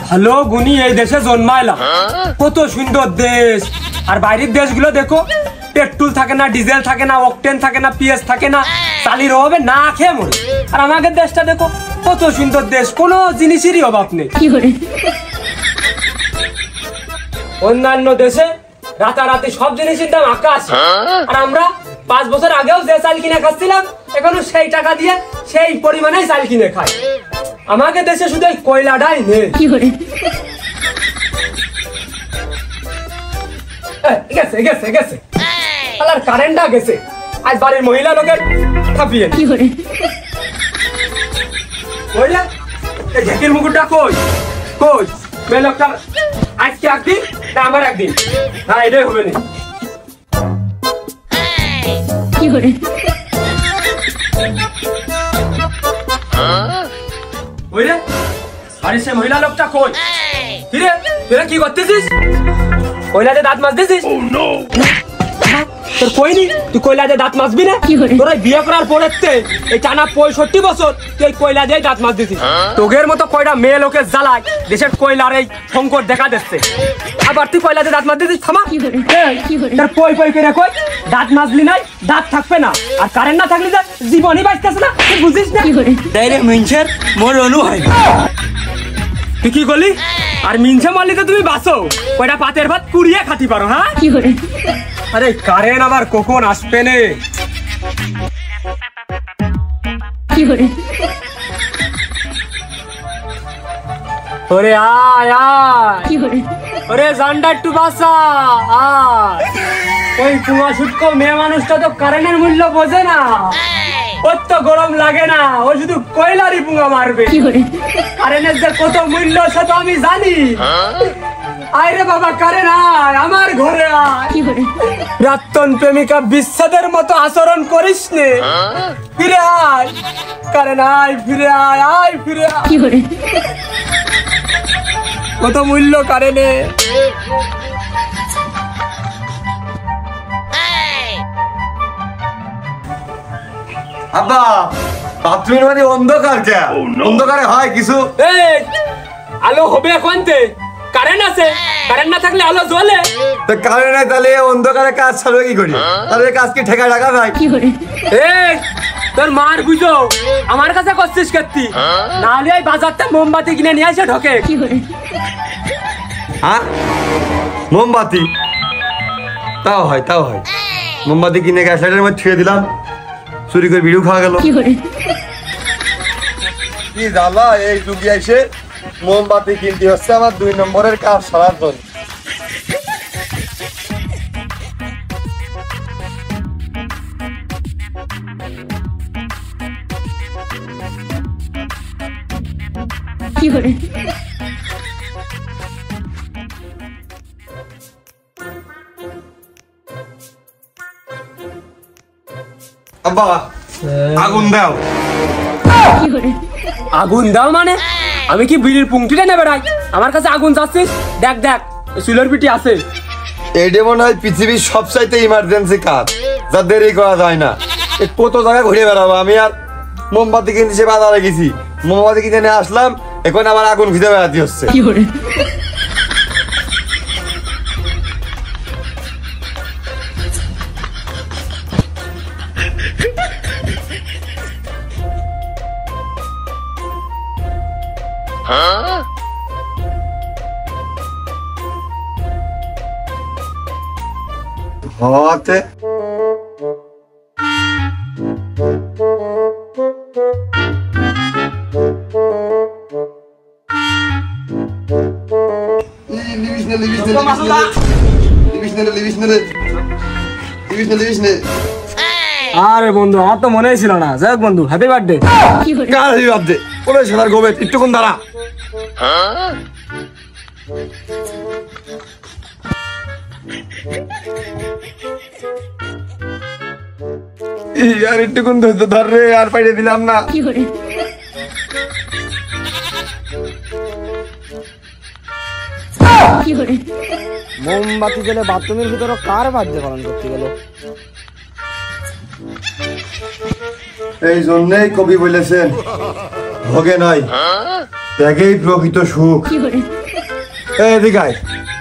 ভালো গুণী এই দেশে জন্মাইলাম, কত সুন্দর দেশ। আর বাইরের দেশগুলো দেখো, পেট্রোল থাকে না, ডিজেল থাকে না, অকটেন থাকে না, পিএস থাকে না, চালির অভাবে না খেয়ে মরে। আর আমাদের দেশটা দেখো, কত সুন্দর দেশ, কোনো জিনিসেরই অভাব নেই। অন্যান্য দেশে রাতারাতি সব জিনিসের দাম আকাশ, আর আমরা 5 বছর আগেও যে চাল কিনে খাচ্ছিলাম, এখনো সেই টাকা দিয়ে সেই পরিমাণে চাল কিনে খাই। আমাদের দেশে শুধু এই কয়লাটাই নেই। গেছে গেছে গেছে, আর কারেন্টটা গেছে। আজ বাড়ির মহিলা লোকের খাপিয়ে ঝেঁকির মুকুটটা কই কই মেয়ে লোকটা আজকে একদিন না আমার একদিন, না এটাই হবে না। আরে সে মহিলা লোকটা কই? কিরে তোরা কি করতেছিস? কয়লাতে দাঁত মাজতেছিস? তোর কইনি তুই কয়লাতে দাঁত মাজবি না? তোরা বিয়ে করার পরেতে এই টানা 65 বছর তুই কয়লা দিয়ে দাঁত মাজতেছিস। তোগের মতো কয়টা মেয়ে লোকের জ্বালায় দেশের কয়লার এই সংকট দেখা দিচ্ছে, আবার তুই কয়লাতে দাঁত মাজতেছিস। থামা, তোর কই কই করে কই দাঁত মাজলি নাই, দাঁত থাকবে না। আর কারেন্ট না থাকলে জীবনই বাঁচতেছে না, তুই বুঝিস না? তাই রে মিনছের মোর অনু হয়। তুই কি করলি? আর মিনছে মারলি তো তুমি বাঁচো, কয়টা পাতের ভাত কুড়িয়ে খাতি পারো। হ্যাঁ আরে কারেন্ট আবার কখন আসবে নে? ওরে আয় আয়, ওরে জানডা একটু বাঁচা আয়। ওই কুয়া শুটকো মেয়ে মানুষটা তো কারেন্টের মূল্য বোঝে না, ওর তো গরম লাগে না, ও শুধু কয়লারই পুঙ্গা মারবে। কারেন্টের যে কত মূল্য সে তো আমি জানি। আরে বাবা কারেন্ট আয়, আমার ঘরে আয়। প্রাক্তন প্রেমিকা বিচ্ছেদের মতো আচরণ করিস নে, ফিরে আয়। কারেন্ট আয়, ফিরে আয়, আয় ফিরে আয়। কত মূল্য কারেন্টে। আব্বা বাথরুমের মানে অন্ধকার কে? অন্ধকারে হয় কিছু? আলো হবে কোনতে? কারেন্ট আছে, কারেন্ট না থাকলে আলো জ্বলে। তো কারেন্ট নাই তাহলে অন্ধকারে কাজ চলবে কি করি? তাহলে কাজ কি ঠেকা টাকা ভাই? এই তোর মার বুঝো, আমার কাছে করছিস কেতি? নাহলে এই বাজারতে মোমবাতি কিনে নিয়ে এসে ঢোকে। হ্যাঁ মোমবাতি? তাও হয়, তাও হয়। মোমবাতি কিনে গ্যাসলাইটের মধ্যে ছুঁয়ে দিলাম, চুরি করে ভিডিও খাওয়া গেল। কি জ্বালা এই যুগে এসে মোমবাতি কিনতে হচ্ছে আমার 2 নম্বরের কাজ সারার জন্য। আব্বা আগুন দাও। আগুন দাও মানে? আমি কি বিড়ির পুংটিটা নেবে নাই? আমার কাছে আগুন যাচ্ছিস? দেখ দেখ চুলের পিটি আছে। এইটা মনে হয় পৃথিবীর সবচাইতে ইমার্জেন্সি কাজ, যা দেরি করা যায় না। কত জায়গায় ঘুরে বেড়াবো আমি। আর মোমবাতি কিনতে বাজারে গেছি, মোমবাতি কিনে নিয়ে আসলাম, এখন আবার আগুন খুঁজে বেড়াতে হচ্ছে। হতে আরে বন্ধু আমার তো মনেই ছিল না। যাক বন্ধু হ্যাপি বার্থডে। কার হ্যাপি বার্থডে? ওরে সাদার গোবে একটুক্ষণ দাঁড়া। আর একটুক্ষণ ধর রে, আর পাইয়ে দিলাম না। মোমবাতি জ্বলে বাথরুমের ভিতরে কার বার্থডে পালন করতে গেল? এই জন্যই কবি বলেছেন ভোগে নয় ত্যাগেই প্রকৃত সুখ। এদিকে আয়।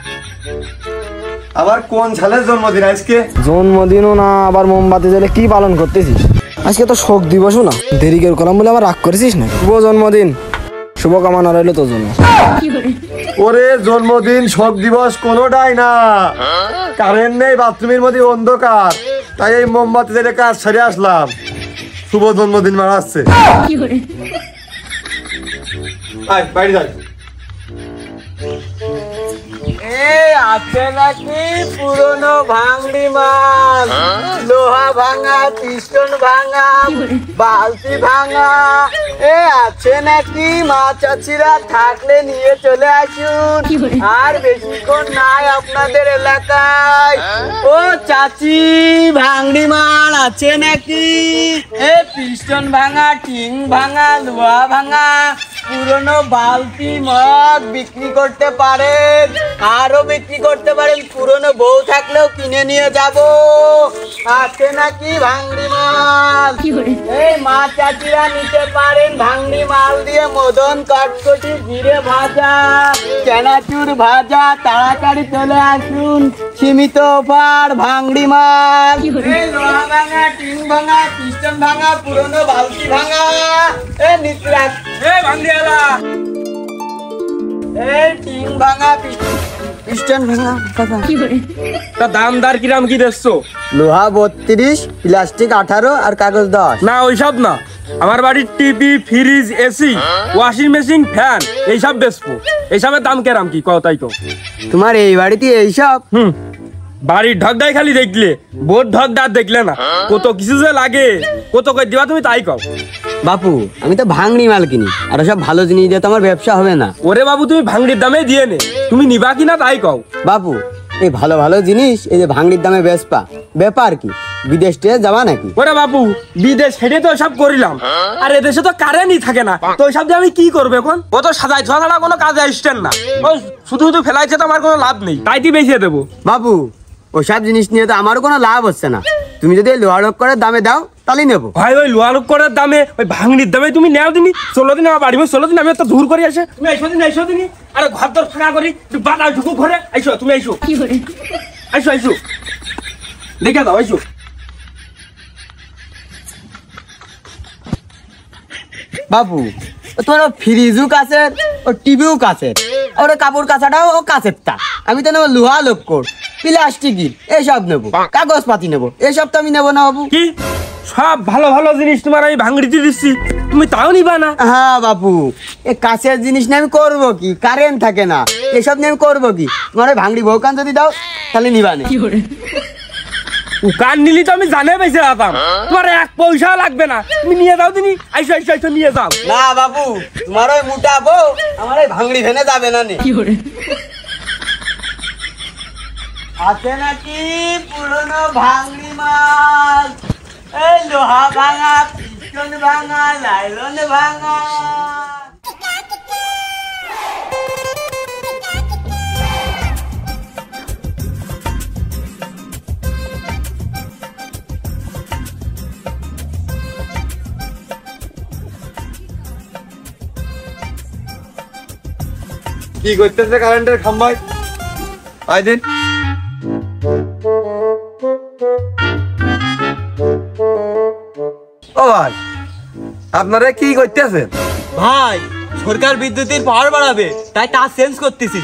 আবার কোন সালের জন্মদিন আজকে? জন্মদিনও না, আবার মোমবাতি জ্বলে কি পালন করতেছিস? আজকে তো শোক দিবসও না, দেরি করে করলাম বলে আবার রাগ করেছিস না? শুভ জন্মদিন, শুভকামনা রইল তোর জন্য। ওরে জন্মদিন শোক দিবস কোনোটাই না, কারেন্ট নেই, বাথরুমের মধ্যে অন্ধকার, তাই এই মোমবাতি জ্বেলে কাজ সেরে আসলাম। শুভ জন্মদিন মানাচ্ছে। আয় বাইরে যাই। আছে নাকি পুরনো ভাঙড়ি মাল, লোহা ভাঙা, পিস্টন ভাঙা, বালতি ভাঙা, আছে নাকি? মা চাচিরা থাকলে নিয়ে চলে আসুন, আর বেশিক্ষণ নাই আপনাদের এলাকায়। ও চাচি, ভাঙড়ি মাল আছে নাকি? পিস্টন ভাঙা, টিং ভাঙা, লোহা ভাঙা, পুরনো বালতি মগ বিক্রি করতে পারেন, আরো বিক্রি করতে পারেন, পুরনো বউ থাকলেও কিনে নিয়ে যাব। আছে নাকি ভাঙড়ি মাল? এই মা চাচিরা নিতে পারেন ভাঙড়ি মাল দিয়ে মদন, কটকটি, জিরে ভাজা, চানাচুর ভাজা, তাড়াতাড়ি চলে আসুন, সীমিত অফার, ভাঙড়ি মাল। এই লোহা ভাঙা, টিন ভাঙা, পিস্টন ভাঙা, পুরনো বালতি ভাঙা, নিত্রাজ ভাঙড়িওয়ালা, টিন ভাঙা, পিস্টন ভাঙা। তা দামদার কিরাম কি দেখছো? লোহা 32, প্লাস্টিক 18 আর কাগজ 10। না ওইসব না, আমার বাড়ির TV, fridge, AC, washing machine, fan এইসব বেচবো। এইসবের দাম কেরাম কি কও তাই তো? তোমার এই বাড়িতে এইসব? বাড়ির ঢকডাই খালি দেখলে, বোর ঢকডার দেখলে না, কত কিছু যে লাগে, কত কই দিবা তুমি তাই কও। বাপু, আমি তো ভাঙড়ি মাল কিনি, আর সব ভালো জিনিস দিয়ে তো আমার ব্যবসা হবে না। ওরে বাবু, তুমি ভাঙড়ির দামে দিয়ে নে, তুমি নিবা কিনা তাই কও। বাপু, এই ভালো ভালো জিনিস এই যে ভাঙড়ির দামে বেচপা, ব্যাপার কি? বিদেশ টিদেশ যাবা নাকি? ওরে বাবু, বিদেশ হেঁটে তো সব করিলাম, আর এদেশে তো কারেন্টই থাকে না, তো ওইসব দিয়ে আমি কি করবো এখন? ও তো সাজাই ছোঁয়া ছাড়া কোনো কাজে আসছেন না, ও শুধু শুধু ফেলাইছে, তো আমার কোনো লাভ নেই, তাই তুই বেঁচে দেবো। বাবু, ওইসব জিনিস নিয়ে তো আমারও কোনো লাভ হচ্ছে না, তুমি যদি লোহা লোক করে দামে দাও তাহলেই নেবো। ভাই ওই লোহা লোক করার দামে, ওই ভাঙড়ির দামে তুমি নেও দিনি। 16 দিন আমার বাড়ি, 16 দিন আমি তো দূর করে আসে, তুমি আইসো দিনি, আরে ঘর দর ফাঁকা করি, বাজার ঢুকু ঘরে আইসো, তুমি আইসো আইসো দেখে দাও, আইসো। বাবু, তোমার ফ্রিজও কাছের, ও টিভিও কাছের, আর কাপড় কাচাটাও ও কাছের তা। আমি তো নেবো লোহা লোক কোট, প্লাস্টিক এসব নেবো, কাগজ পাতি নেবো, এসব তো আমি নেবো না বাবু। কি সব ভালো ভালো জিনিস তোমার আমি ভাঙড়িতে দিচ্ছি, তুমি তাও নিবা না? হ্যাঁ বাবু, এই কাছের জিনিস নিয়ে আমি করবো কি? কারেন্ট থাকে না, এসব নিয়ে আমি করবো কি? তোমার ওই ভাঙড়ি বউকান যদি দাও তাহলে নিবা না। কান নিলি তো আমি জানে বেঁচে যেতাম, তোমার 1 পয়সা লাগবে না, তুমি নিয়ে যাও দিনি, আইসো আইসো আইসো নিয়ে যাও। না বাবু, তোমার ওই মোটা বউ আমার এই ভাঙড়ি ভেনে যাবে না। আছে নাকি পুরনো ভাঙড়ি মাল? এই লোহা ভাঙা, পিস্টন ভাঙা, লাইলন ভাঙা। কি করতেছে কারেন্টের খাম্বায়? আয় দিন। ও ভাই, আপনারা কি করতেছেন? ভাই, সরকার বিদ্যুতের পাওয়ার বাড়াবে, তাই তার চেঞ্জ করতেছি।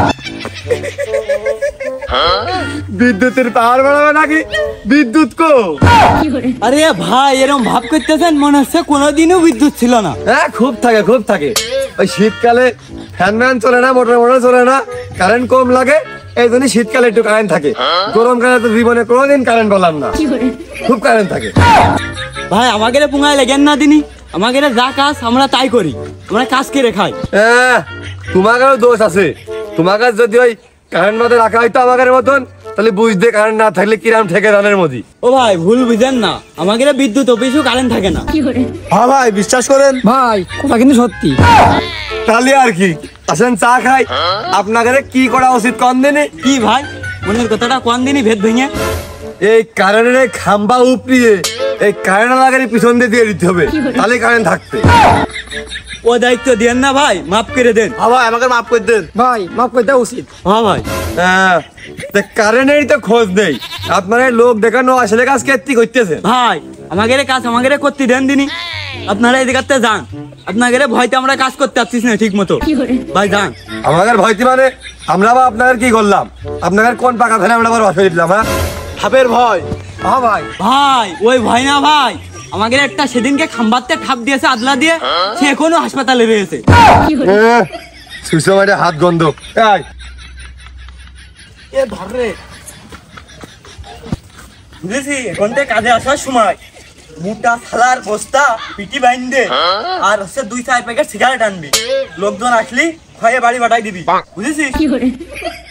বিদ্যুতের পাওয়ার বাড়াবে নাকি? বিদ্যুৎ কো? আরে ভাই, এরকম ভাব করতেছেন মনে হচ্ছে কোনোদিনও বিদ্যুৎ ছিল না। হ্যাঁ, খুব থাকে। ওই শীতকালে ফ্যান চলে না, মোটর চলে না, কারেন্ট কম লাগে, এই জন্য শীতকালে একটু কারেন্ট থাকে। গরমকালে তো জীবনে কোনোদিন কারেন্ট পেলাম না, খুব কারেন্ট থাকে। ভাই, আমাকে পুঙ্গায় লেগেন না দিনি, আমাকে যা কাজ আমরা তাই করি, আমরা কাজ করে খাই। হ্যাঁ, তোমাকেও দোষ আছে। তোমাকে যদি ওই কারেন্ট মধ্যে রাখা হয়তো আমাদের মতন, তাহলে বুঝতে কারেন্ট না থাকলে কিরাম থেকে ধানের মধ্যে। ও ভাই, ভুল বুঝেন না, আমাদের বিদ্যুৎ অফিসেও কারেন্ট থাকে না। হ্যাঁ ভাই, বিশ্বাস করেন ভাই, কথা কিন্তু সত্যি। তাহলে আর কি, আসেন চা খাই। আপনাদের কি করা উচিত কোন দিনে? কি ভাই, মনের কথাটা কোন দিনই ভেদ ভেঙে এই কারেন্টের খাম্বা উপরিয়ে এই কারেন্ট লাগানি পিছন দিয়ে দিতে হবে, তাহলে কারেন্ট থাকতে। ও দায়িত্ব দেন না ভাই, মাফ করে দেন। হ্যাঁ ভাই, আমাকে মাফ করে দেন ভাই, মাফ করে দেওয়া উচিত। হ্যাঁ ভাই। হ্যাঁ, কারেন্টেরই তো খোঁজ নেই, আপনারা লোক দেখানো আসলে কাজ কেটে করতেছেন। ভাই আমাদের কাজ আমাদের করতে দেন দিনি, আপনারা এই জায়গাতে যান। আপনাদের ভয়তে আমরা কাজ করতে পারছিস না ঠিক মতো, ভাই যান। আমাদের ভয়তে মানে আমরা বা আপনাদের কি করলাম? আপনাদের কোন পাকা ফেলে আমরা আবার বাসা দিলাম? হ্যাঁ, ঠাপের ভয়। হ্যাঁ ভাই, ভাই ওই ভয় না ভাই, আমাদের একটা সেদিনকে খাম্বাতে ঠাপ দিয়েছে আদলা দিয়ে, সে এখনো হাসপাতালে রয়েছে। সুষমাটা হাত গন্ধ। এই, এ ধরে বুঝেছি, এখন থেকে কাজে আসার সময় মোটা থালার বস্তা পিটি বাইন্দে আর হচ্ছে 2-4 প্যাকেট সিগারেট আনবি, লোকজন আসলি খয়ে বাড়ি পাঠাই দিবি, বুঝেছিস?